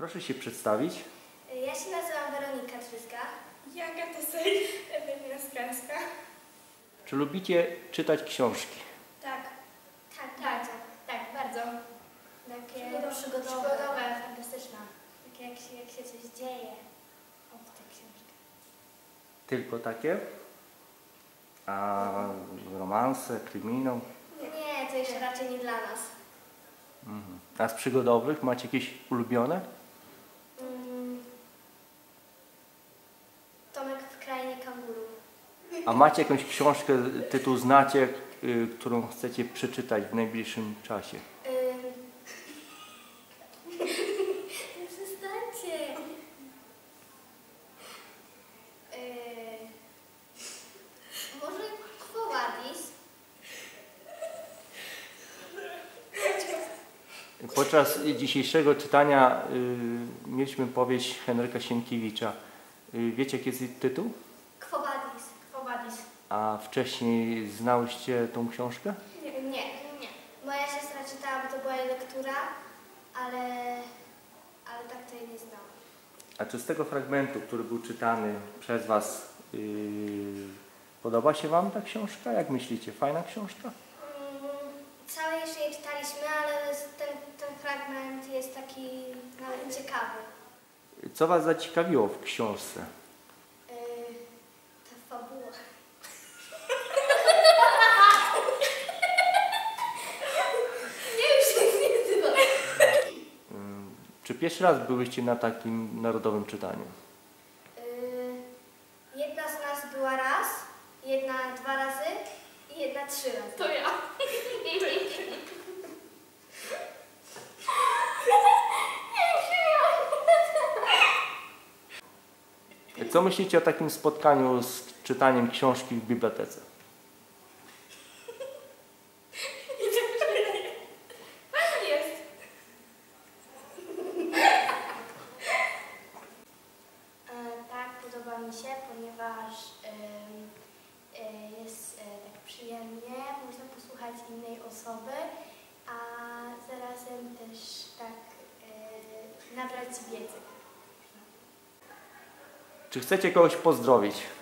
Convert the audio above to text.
Proszę się przedstawić. Ja się nazywam Weronika Trzyska. Ja Agata Sej, Ewelina Skarska. Czy lubicie czytać książki? Tak. Tak, bardzo. Takie przygodowe, fantastyczne. Takie jak się coś dzieje. O, ta książka. Tylko takie? A romanse, kryminał? Nie, to jeszcze raczej nie dla nas. A z przygodowych macie jakieś ulubione? Tomek w krainie kangurów. A macie jakąś książkę, tytuł znacie, którą chcecie przeczytać w najbliższym czasie? Przestańcie. Może Quo Vadis? Podczas dzisiejszego czytania mieliśmy powieść Henryka Sienkiewicza. Wiecie, jaki jest jej tytuł? Quo Vadis. Quo Vadis. A wcześniej znałyście tą książkę? Nie. Moja siostra czytała, bo to była jej lektura, ale tak to jej nie znałam. A czy z tego fragmentu, który był czytany przez Was, podoba się Wam ta książka? Jak myślicie? Fajna książka? Całe jeszcze nie czytaliśmy, ale ten fragment jest taki nawet ciekawy. Co Was zaciekawiło w książce? Ta fabuła. Czy pierwszy raz byłyście na takim narodowym czytaniu? Jedna z nas była raz, jedna 2 razy i jedna 3 razy. To ja. Co myślicie o takim spotkaniu z czytaniem książki w bibliotece? Jest. Tak, podoba mi się, ponieważ jest tak przyjemnie, można posłuchać innej osoby, a zarazem też tak nabrać wiedzy. Czy chcecie kogoś pozdrowić?